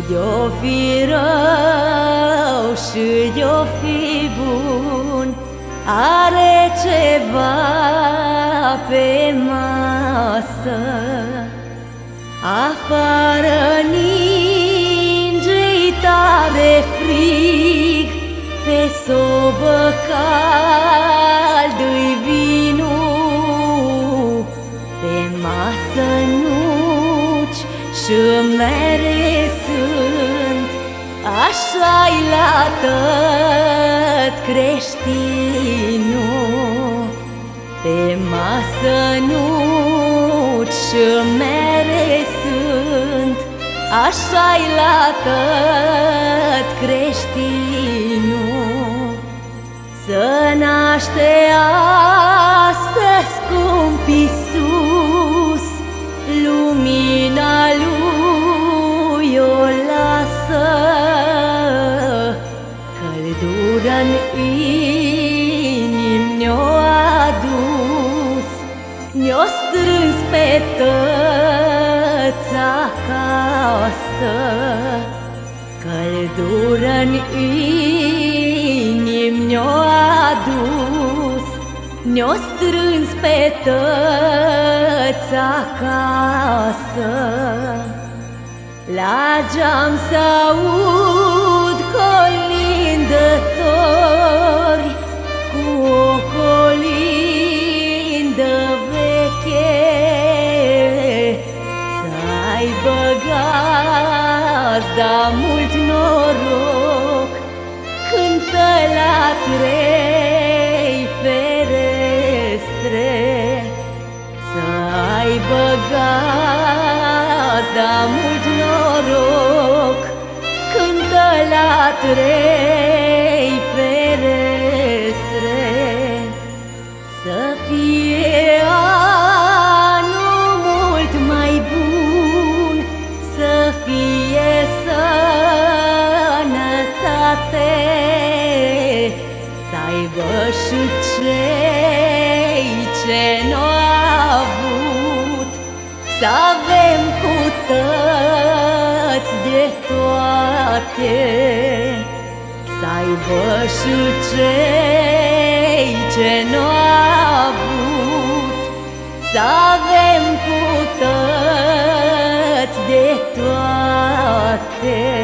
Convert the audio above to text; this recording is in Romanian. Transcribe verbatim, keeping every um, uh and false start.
de-o fi rău și de-o fi bun, are ceva pe masă. Afară ninge-i tare frig, pe sobă cald-i vinul, pe masă nuci și mere sunt. Așa-i la tot creștinul, pe masă nuci și mere sunt. Așa-i la tot creștinul. Să naște astăzi scump Iisus, lumina Lui o lasă, căldură-n inimi ne-o adus, ne-o strâns pe toți acasă. Căldură-n inimi ne-o adus, ne-o strâns pe toți acasă. La geam s-aud colindători, cu o colindă veche. Să aibă gazda mult noroc, cântă la trei ferestre. Să aibă gazda mult noroc, cântă la trei ferestre. Să fie anul mult mai bun, să fie sănătate, să aibă și cei ce n-au avut, să avem cu toți de toate. Să aibă și cei ce n-au avut, să avem cu toți de toate.